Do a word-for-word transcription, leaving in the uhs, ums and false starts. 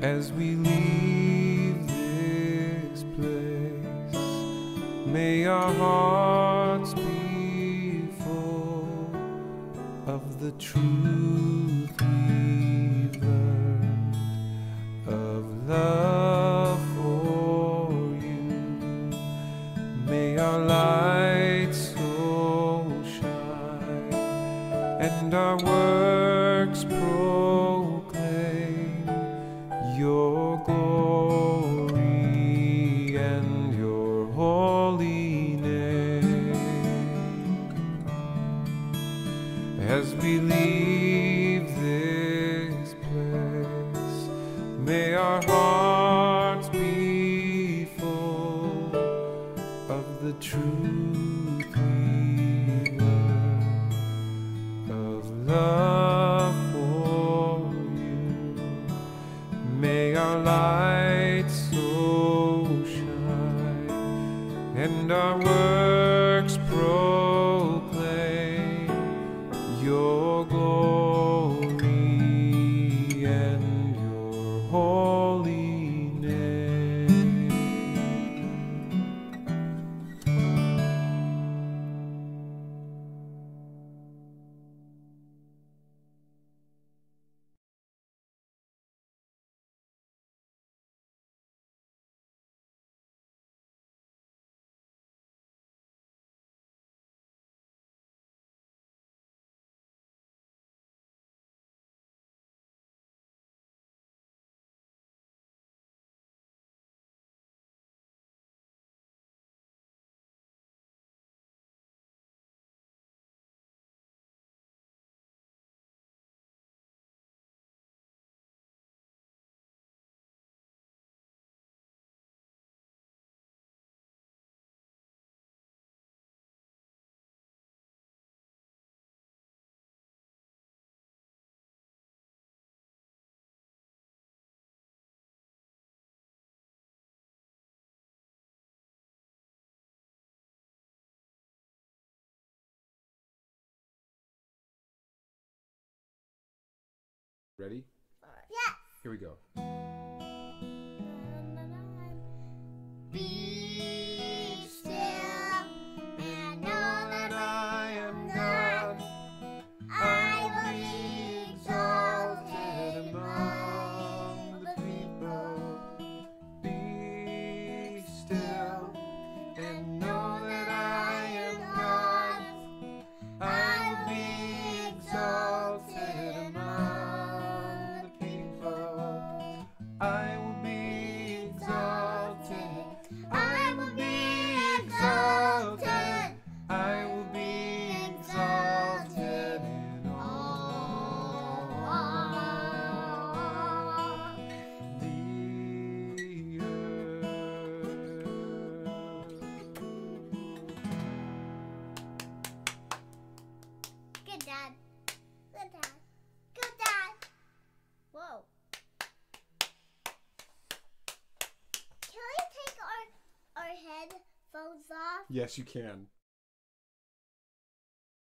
As we leave this place, may our hearts be full of the truth we've learned of love for you. May our light so shine and our works proclaim your glory and your holy name. As we leave this place, may our hearts be full of the truth we learn of love for you. May our light so shine and our works proclaim your glory and your holy name. Ready? Yes. Here we go. Be still and know that I am God. I will be exalted among the people. Be still and know that I am God. I will be exalted among the people. I will be exalted. I will be exalted. I will be exalted in all the earth. Good dad. Good dad. Good dad. Whoa. Can we take our our headphones off? Yes, you can.